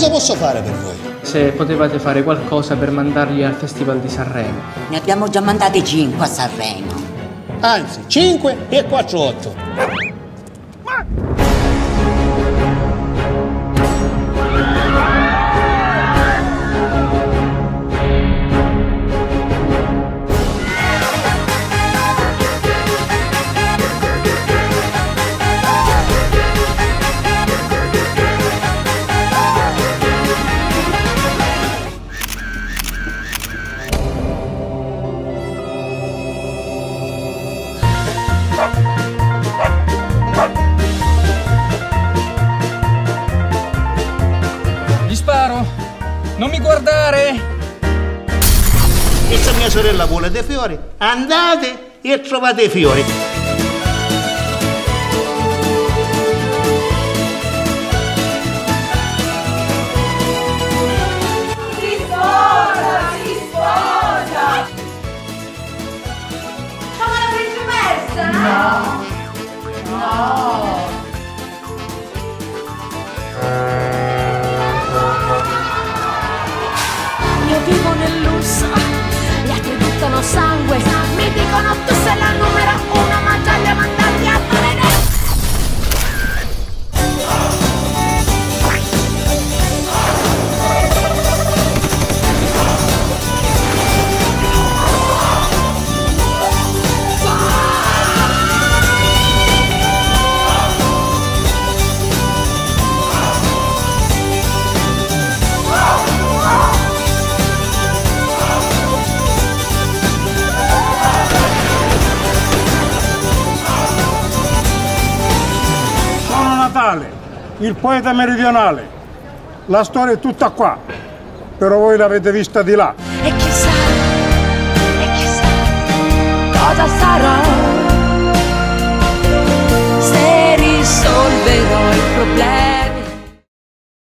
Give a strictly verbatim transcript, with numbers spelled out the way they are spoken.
io posso fare per voi? Se potevate fare qualcosa per mandarli al Festival di Sanremo. Ne abbiamo già mandate cinque a Sanremo. Anzi, cinque e quattro otto. Sparo! Non mi guardare! E se mia sorella vuole dei fiori, andate e trovate i fiori. Si sposa! Si sposa! Siamo la principessa? No! No! Io vivo nel lusso, gli altri buttano sangue, mi dicono tu sei la numero uno, ma taglia mandarti a maledetto. Il poeta meridionale. La storia è tutta qua, però voi l'avete vista di là. E chissà, e chissà cosa sarò, se risolverò il problema.